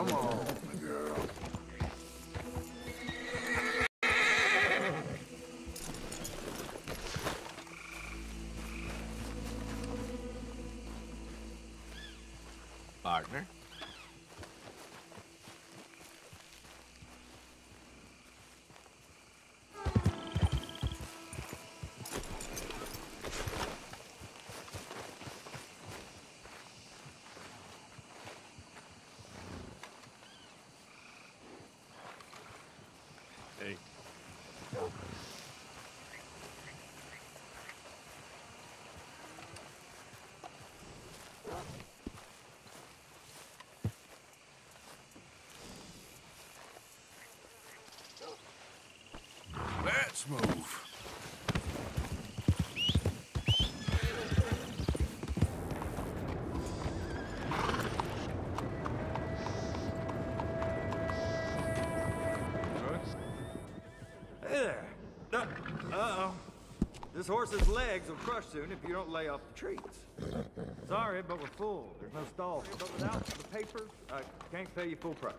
Come on, girl. Partner. Hey. Let's move. Hey there. Uh-oh. This horse's legs will crush soon if you don't lay off the treats. Sorry, but we're full. There's no stalls. But without the papers, I can't pay you full price.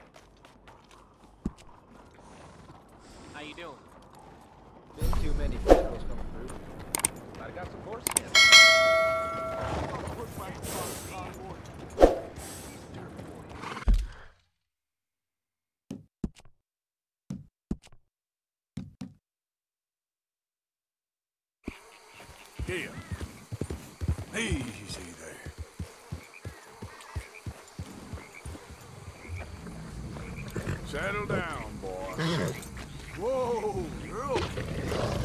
How you doing? Been too many federals coming through. Might have got some horse skin. Here. Easy there. Settle down, boy. Whoa, you're okay.